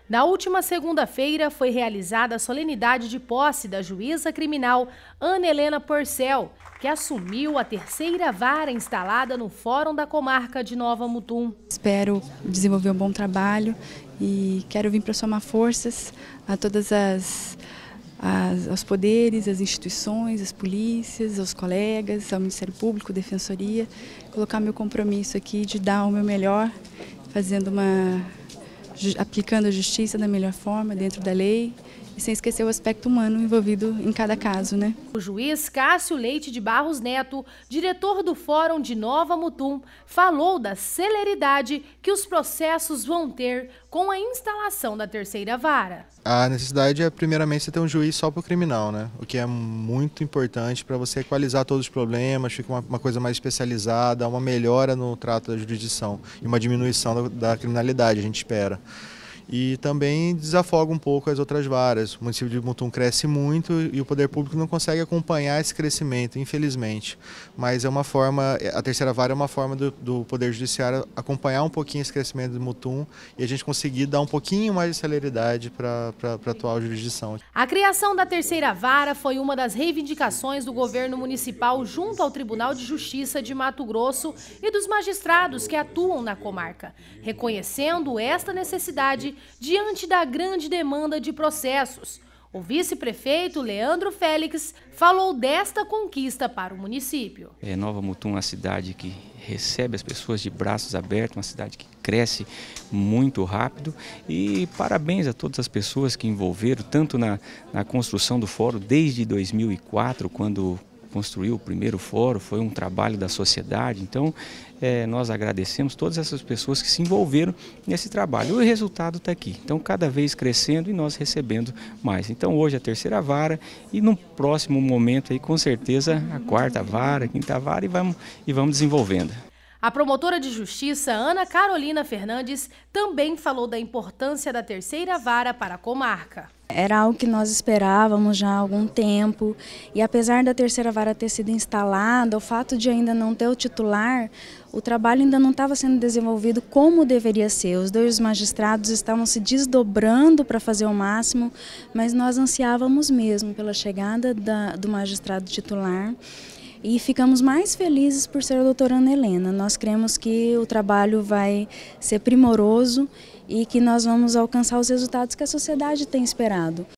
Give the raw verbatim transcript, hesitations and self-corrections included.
Na última segunda-feira foi realizada a solenidade de posse da juíza criminal Ana Helena Porcel, que assumiu a terceira vara instalada no Fórum da Comarca de Nova Mutum. Espero desenvolver um bom trabalho e quero vir para somar forças a todas as As, aos poderes, às instituições, às polícias, aos colegas, ao Ministério Público, Defensoria, colocar meu compromisso aqui de dar o meu melhor, fazendo uma, aplicando a justiça da melhor forma, dentro da lei, e sem esquecer o aspecto humano envolvido em cada caso, né? O juiz Cássio Leite de Barros Neto, diretor do Fórum de Nova Mutum, falou da celeridade que os processos vão ter com a instalação da terceira vara. A necessidade é, primeiramente, você ter um juiz só para o criminal, né? O que é muito importante para você equalizar todos os problemas, fica uma, uma coisa mais especializada, uma melhora no trato da jurisdição e uma diminuição da, da criminalidade, a gente espera. E também desafoga um pouco as outras varas. O município de Mutum cresce muito e o poder público não consegue acompanhar esse crescimento, infelizmente. Mas é uma forma, a terceira vara é uma forma do, do Poder Judiciário acompanhar um pouquinho esse crescimento de Mutum e a gente conseguir dar um pouquinho mais de celeridade para a atual jurisdição. A criação da terceira vara foi uma das reivindicações do governo municipal junto ao Tribunal de Justiça de Mato Grosso e dos magistrados que atuam na comarca, reconhecendo esta necessidade diante da grande demanda de processos. O vice-prefeito Leandro Félix falou desta conquista para o município. É, Nova Mutum é uma cidade que recebe as pessoas de braços abertos, uma cidade que cresce muito rápido, e parabéns a todas as pessoas que envolveram tanto na, na construção do fórum desde dois mil e quatro, quando construiu o primeiro fórum, foi um trabalho da sociedade. Então é, nós agradecemos todas essas pessoas que se envolveram nesse trabalho. O resultado está aqui, então cada vez crescendo e nós recebendo mais. Então hoje a terceira vara e no próximo momento aí com certeza a quarta vara, a quinta vara e vamos, e vamos desenvolvendo. A promotora de justiça Ana Carolina Fernandes também falou da importância da terceira vara para a comarca. Era algo que nós esperávamos já há algum tempo e apesar da terceira vara ter sido instalada, o fato de ainda não ter o titular, o trabalho ainda não estava sendo desenvolvido como deveria ser. Os dois magistrados estavam se desdobrando para fazer o máximo, mas nós ansiávamos mesmo pela chegada da, do magistrado titular. E ficamos mais felizes por ser a doutora Ana Helena. Nós cremos que o trabalho vai ser primoroso e que nós vamos alcançar os resultados que a sociedade tem esperado.